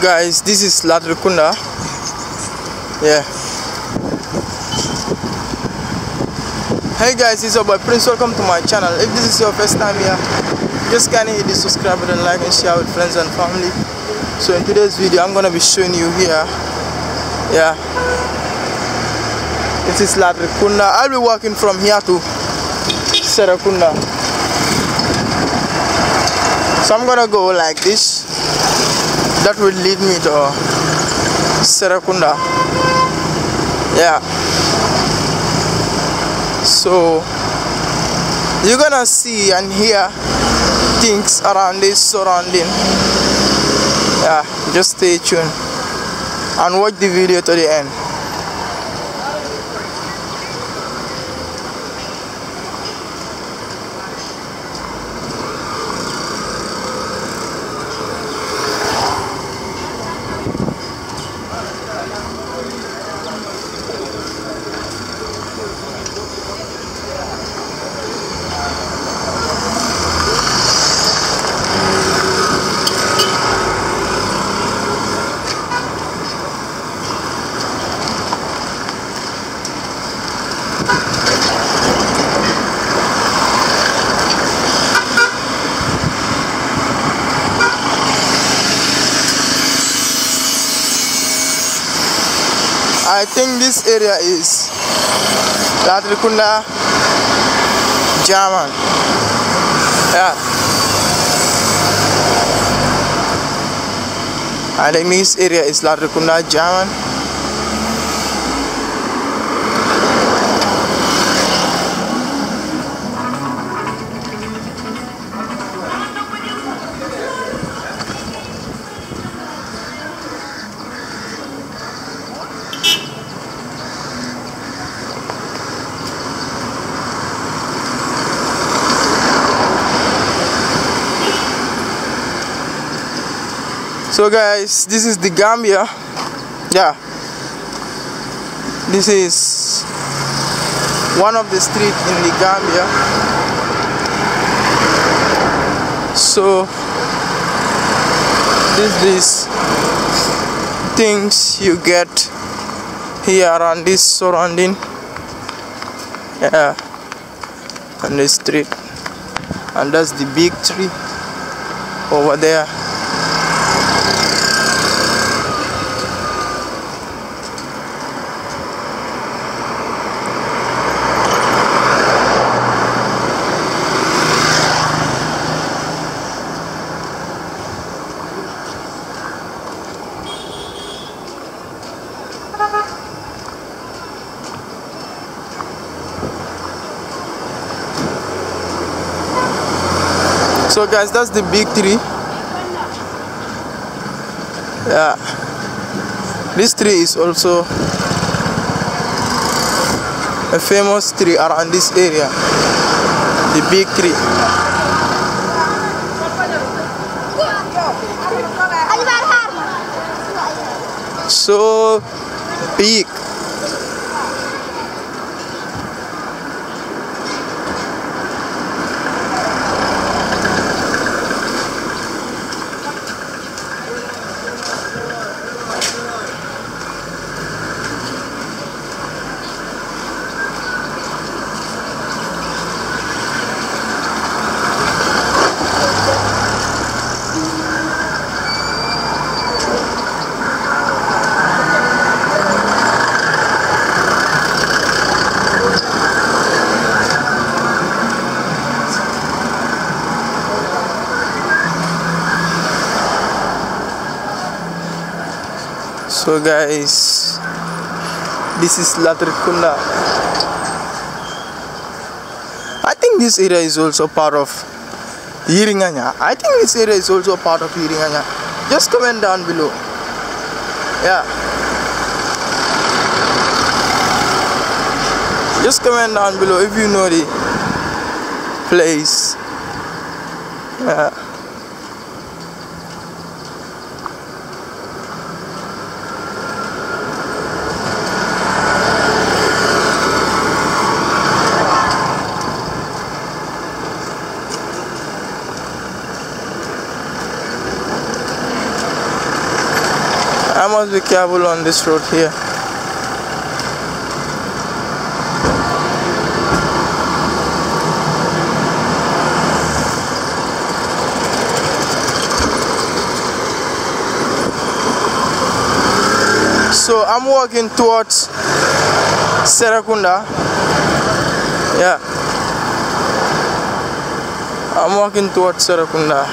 guys, this is Latrikunda. Yeah. Hey guys, it's your boy Prince. Welcome to my channel. If this is your first time here, just kindly hit the subscribe button, like and share with friends and family. So in today's video, I'm gonna be showing you here. Yeah. This is Latrikunda. I'll be walking from here to Serakunda. So I'm gonna go like this. That will lead me to Serakunda. Yeah. So you're gonna see and hear things around this surrounding. Yeah, just stay tuned and watch the video to the end. I think this area is Latrikunda German. Yeah. I think this area is Latrikunda German. So guys, this is the Gambia. Yeah, this is one of the streets in the Gambia. So these things you get here around this surrounding. Yeah, on the street, and that's the big tree over there. So guys, that's the big tree. Yeah, this tree is also a famous tree around this area, the big tree. So big. So guys, this is Latrikunda. I think this area is also part of Yiringanya. I think this area is also part of Yiringanya. Just comment down below. Yeah. Just comment down below if you know the place. Yeah. I must be careful on this road here. So I'm walking towards Serakunda. Yeah, I'm walking towards Serakunda.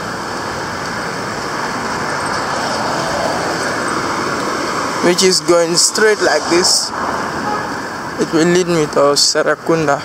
Which is going straight like this. It will lead me to Serakunda.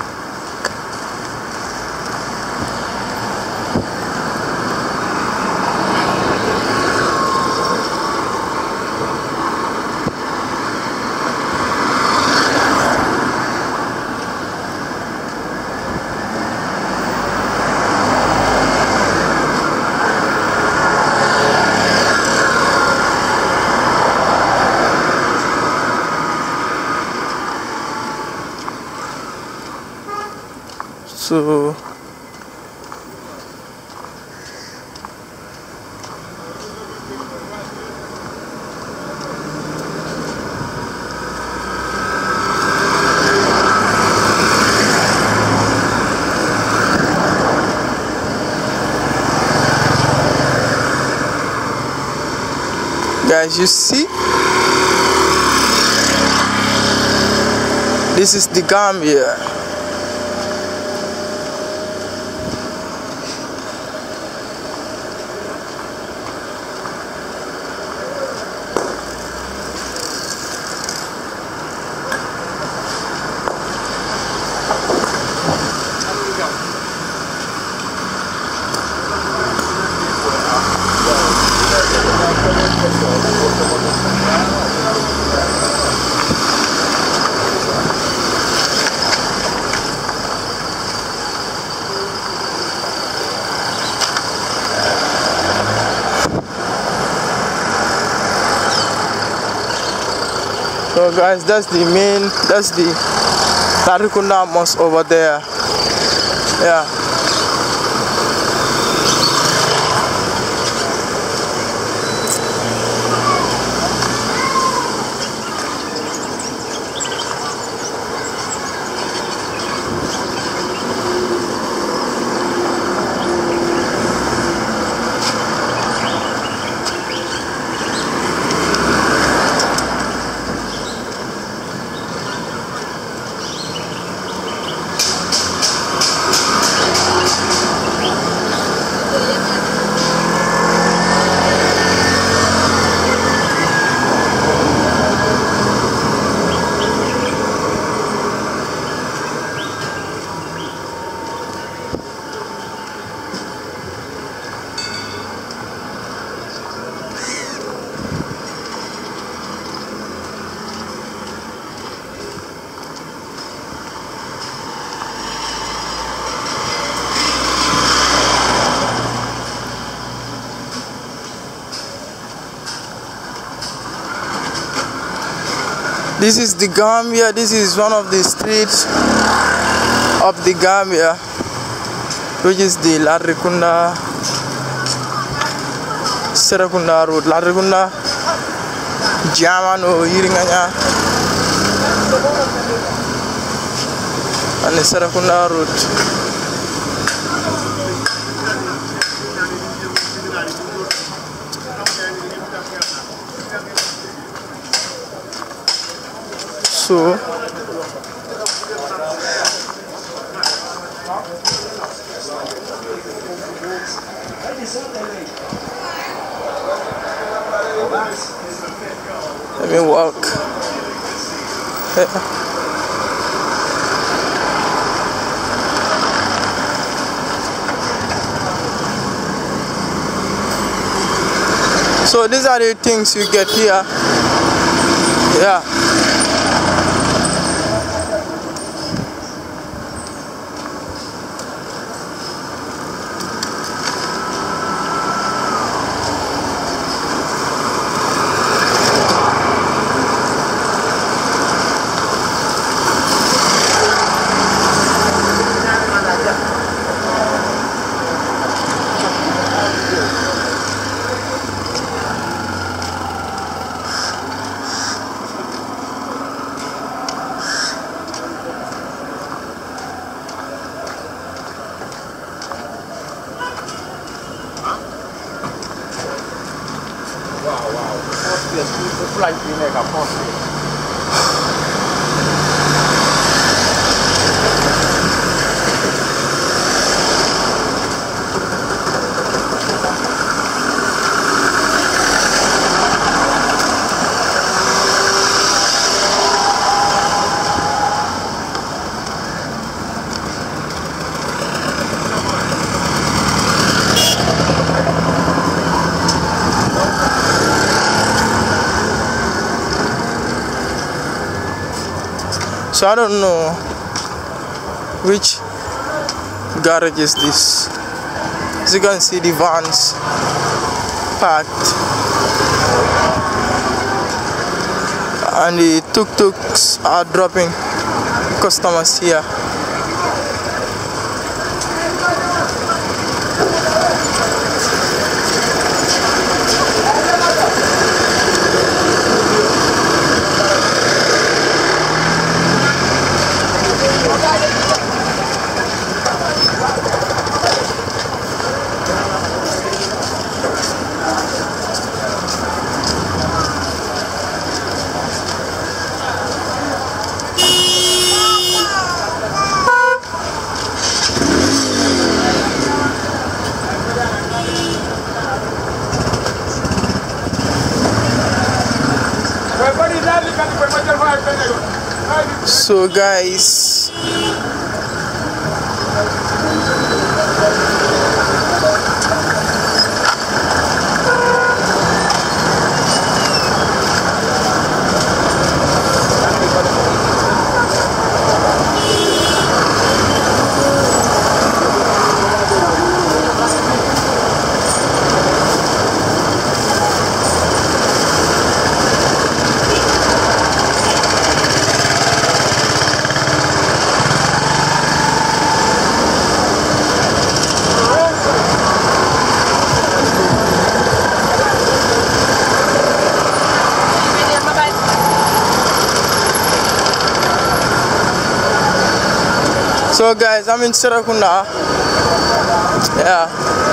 So guys, you see, this is the Gambia. So guys, that's the Larikunda Mosque over there. Yeah. This is the Gambia. This is one of the streets of the Gambia, which is the Larikunda Serakunda road. Larikunda Jamano Yiringanya and the Serakunda road. So let me walk. So these are the things you get here. Yeah. So I don't know which garage is this. As you can see, the vans packed and the tuk-tuks are dropping customers here. So guys, I'm in Serakunda. Yeah.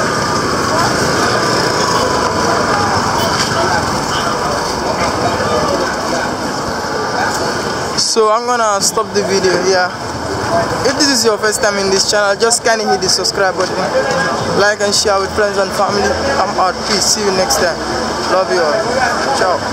So I'm gonna stop the video here. If this is your first time in this channel, just kindly hit the subscribe button, like and share with friends and family. I'm out. Peace. See you next time. Love you all. Ciao.